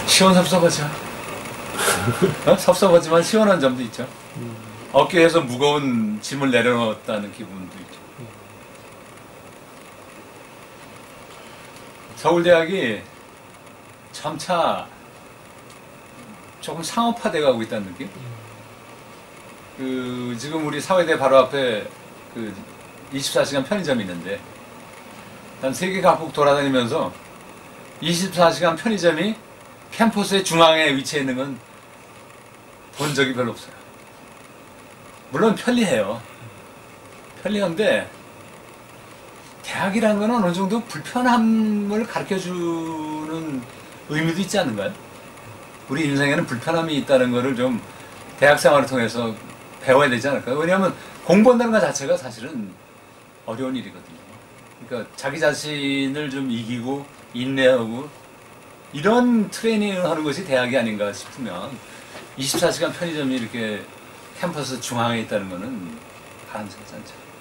시원섭섭하죠. 어? 섭섭하지만 시원한 점도 있죠. 어깨에서 무거운 짐을 내려놓았다는 기분도 있죠. 서울대학이 점차 조금 상업화돼 가고 있다는 느낌? 지금 우리 사회대 바로 앞에 24시간 편의점이 있는데, 난 세계 각국 돌아다니면서 24시간 편의점이 캠퍼스의 중앙에 위치해 있는 건 본 적이 별로 없어요. 물론 편리해요. 편리한데, 대학이라는 건 어느 정도 불편함을 가르쳐주는 의미도 있지 않는가요? 우리 인생에는 불편함이 있다는 거를 좀 대학 생활을 통해서 배워야 되지 않을까요? 왜냐하면 공부한다는 것 자체가 사실은 어려운 일이거든요. 그러니까 자기 자신을 좀 이기고 인내하고 이런 트레이닝을 하는 것이 대학이 아닌가 싶으면 24시간 편의점이 이렇게 캠퍼스 중앙에 있다는 것은 바람직하지 않죠.